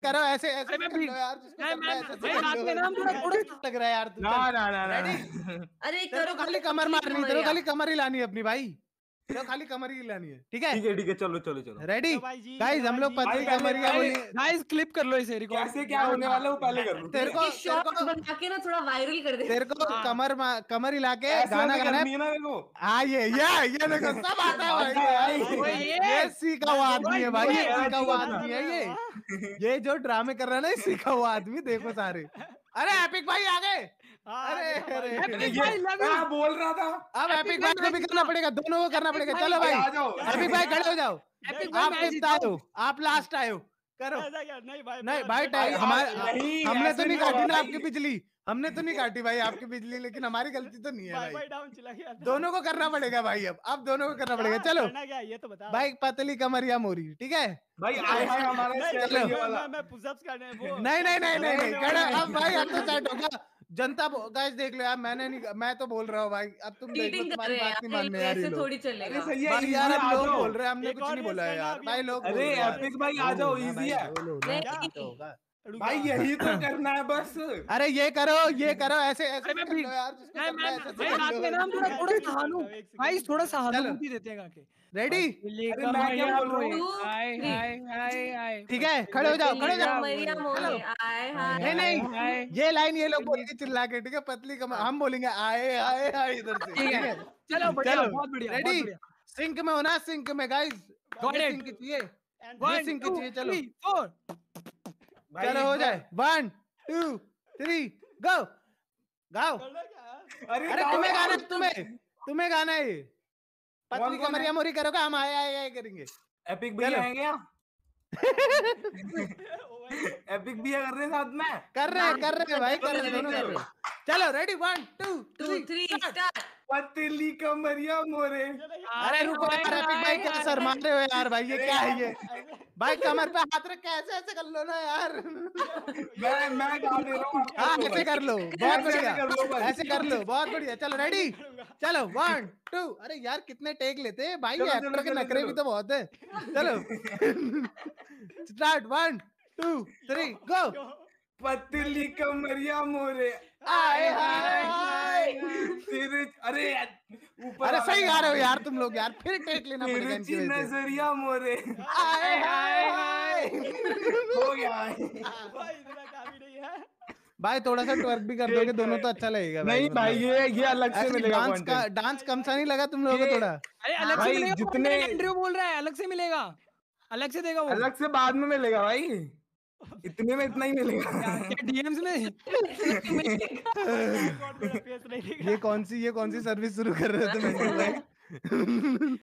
करो ऐसे ऐसे अरे मैं कर लो यार, जिसको करना है ऐसे मैं कर हाथ लो। में नाम थोड़ा लग रहा है यार तू। ना ना ना रेडी? अरे तेरे को खाली कमर मारनी, तेरे को खाली कमर हिलानी है अपनी भाई, तेरे को खाली कमर ही हिलानी है, ठीक है? ठीक है, चलो चलो चलो। रेडी भाई जी, गाइस? हम लोग भाई पतली पहले कमरिया बोली। गाइस क्लिप कर लो इसे, रिकॉर्ड कैसे क्या होने वाला है वो पहले कर लो। तेरे को शॉर्ट्स बना के ना थोड़ा वायरल कर दे। तेरे को कमर हिला के ऐसे गाना ऐसे गाना करनी है। है ना देखो। हाँ ये देखो सब आता है भाई, ये सीखा हुआ आदमी है भाई, ये सीखा हुआ आदमी है ये जो ड्रामे कर रहा है ना, ये सीखा हुआ आदमी। देखो सारे, अरे एपिक भाई आ गए। अरे अरे मैं बोल रहा था। अब एपिक भाई को भी करना पड़ेगा, दोनों को करना पड़ेगा। चलो भाई आ जाओ। एपिक भाई खड़े हो जाओ, आप फिफ्थ आए हो, आप लास्ट आए हो, करो। नहीं भाई हमने तो नहीं काटी ना आपकी बिजली, हमने तो नहीं काटी भाई आपकी बिजली, लेकिन हमारी गलती तो नहीं है भाई। डाउन चला गया। दोनों को करना पड़ेगा भाई, अब दोनों को करना पड़ेगा। चलो क्या ये तो बता भाई, पतली कमरिया मोरी, ठीक है? भाई आए हैं हमारा स्टेप ये वाला। मैं पुशअप्स करने वो नहीं खड़ा। अब भाई अब तो सेट होगा। जनता गाइस देख लो यार, मैं तो बोल रहा हूँ भाई, अब तुम देख लो, चीटिंग कर तुम्हारी रहे हैं बात नहीं यार, मानने यार ये ऐसे लोग। थोड़ी चलेगा। अरे सही है भाई यार, अब आ लोग जाओ। बोल रहे हैं, हमने एक कुछ और नहीं रेस बोला है करना यार अभी भाई, हम। लोग अरे बोल रहे हैं यार। एपिक भाई आ जाओ, इजी है है भाई, यही तो करना है बस। अरे ये करो ऐसे ऐसे मैं कर लो यार, जिसको करना है ऐसे मैं कर हाथ में लो। नाम थोड़ा सहानु भाई, थोड़ा सहानुभूति देते हैं आके। रेडी? अरे मैं क्या बोल रहा हूँ? हाय ठीक है, खड़े हो जाओ, खड़े हो जाओ। कमरिया मोरे आए हाय। नहीं ये लाइन ये लोग बोलेंगे चिल्ला के, ठीक है? पतली कमर हम बोलेंगे आए आए आए इधर से, ठीक है? चलो बढ़िया, चलो बहुत बढ़िया, रेडी? सिंक में होना, सिंक में गाइस, सिंक चाहिए, ये सिंक चाहिए। चलो 3 4 चलो हो जाए, 1 2 3 गो, गाओ। अरे तुम्हें गाना है, तुम्हें गाना है ये। पतली कमरिया मोरी करोगे, हम आए आए आए करेंगे। एपिक भैया आएंगे क्या? एपिक भैया कर रहे हैं साथ में। कर रहे हैं भाई, कर रहे हैं, दोनों कर रहे हैं। चलो रेडी 1 2 2 3 स्टार्ट। पतली कमरिया मोरे। अरे रुको यार, एपिक भाई क्या सर मान रहे हो यार भाई, ये क्या है ये? भाई कमर पे हाथ रख के ऐसे ऐसे कर लो ना यार। मैं गा दे रहा हूँ। हाँ ऐसे कर लो, बहुत बढ़िया, कर लो बस। ऐसे कर लो, बहुत बढ़िया। चलो रेडी? चलो 1 2। अरे यार कितने टेक लेते हैं भाई, एक्टर के नखरे भी तो बहुत है। चलो स्टार्ट 1 2 3 गो। पतली कमरिया मोरे आए हाय। तेरे अरे ऊपर अरे सही गा रहे हो यार तुम लोग यार, फिर टेक लेना पड़ेगा इनकी वजह से। नजरिया मोरे आए हाय। हो गया। भाई इतना काफी नहीं है। भाई थोड़ा सा ट्वर्क भी कर दोगे दोनों तो अच्छा लगेगा नहीं भाई, ये अलग से मिलेगा कंटेंट। डांस कम सा नहीं लगा तुम लोगों को थोड़ा? अरे अलग से भाई, मिलेगा, जितने एंड्रयू बोल रहा है अलग से मिलेगा, अलग से देगा वो। अलग से बाद में मिलेगा भाई, इतने में इतना ही मिलेगा। क्या डीएम्स में ये कौन सी सर्विस शुरू कर रहे हो तुम भाई?